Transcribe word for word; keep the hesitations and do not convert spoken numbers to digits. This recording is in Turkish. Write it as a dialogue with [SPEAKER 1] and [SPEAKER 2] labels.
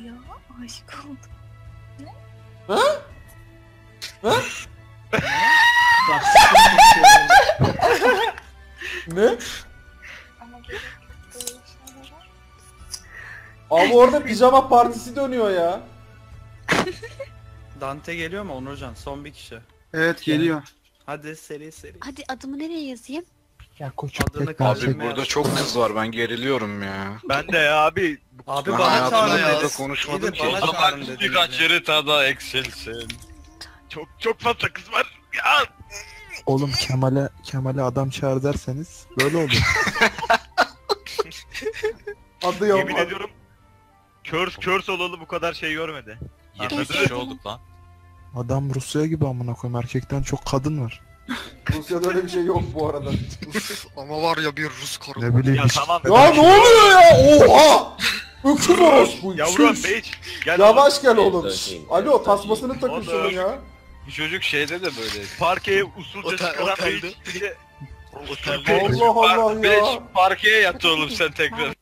[SPEAKER 1] ya. Aşık oldum.
[SPEAKER 2] Ha? Ha? Ne?
[SPEAKER 1] Ama gerek yok böyle şeylere.
[SPEAKER 2] Abi orada pijama partisi dönüyor ya.
[SPEAKER 3] Dante geliyor mu Onurcan? Son bir kişi.
[SPEAKER 4] Evet geliyor.
[SPEAKER 3] Hadi seri seri.
[SPEAKER 1] Hadi adımı nereye yazayım?
[SPEAKER 5] Ya koçum
[SPEAKER 3] Adını
[SPEAKER 5] tek
[SPEAKER 3] kalbime
[SPEAKER 5] bahset.
[SPEAKER 6] Abi burada çok kız var, ben geriliyorum ya.
[SPEAKER 7] Ben de ya abi.
[SPEAKER 3] Abi
[SPEAKER 6] Ben
[SPEAKER 3] bana
[SPEAKER 6] hayatımda
[SPEAKER 3] çağırın
[SPEAKER 6] burada
[SPEAKER 3] dedi.
[SPEAKER 6] konuşmadım
[SPEAKER 3] İyi de
[SPEAKER 6] ki.
[SPEAKER 3] bana
[SPEAKER 7] Ama
[SPEAKER 3] çağırın dedi.
[SPEAKER 7] birkaç yere daha eksilsin. Çok çok fazla kız var. Ya.
[SPEAKER 5] Oğlum Kemal'e Kemal'e adam çağır derseniz böyle olur.
[SPEAKER 2] Adı yok.
[SPEAKER 7] Yemin ediyorum. Körs körs olalı bu kadar şey görmedi.
[SPEAKER 1] yirmi kişi olduk
[SPEAKER 7] lan.
[SPEAKER 5] Adam Rusya gibi amına koyayım, erkekten çok kadın var.
[SPEAKER 2] Rusya'da öyle bir şey yok bu arada.
[SPEAKER 6] Ama var ya bir Rus karı.
[SPEAKER 5] Ne bileyim
[SPEAKER 7] Ya
[SPEAKER 5] hiç-
[SPEAKER 7] tamam.
[SPEAKER 2] Ya ne oluyor ya? Oha! Öküz orospu.
[SPEAKER 7] Yavrum
[SPEAKER 2] Sus.
[SPEAKER 7] Beç. Gel
[SPEAKER 2] Yavaş gel oğlum. Alo tasmasını takın
[SPEAKER 7] Oğlum.
[SPEAKER 2] şunun ya.
[SPEAKER 7] Bu çocuk şeyde de böyle. Parkeye usulca
[SPEAKER 6] Otel-
[SPEAKER 7] çıkaran
[SPEAKER 6] otelde.
[SPEAKER 7] Beç. Bir de
[SPEAKER 2] Allah Allah ya.
[SPEAKER 7] Beç parkeye yattı oğlum sen tekrar.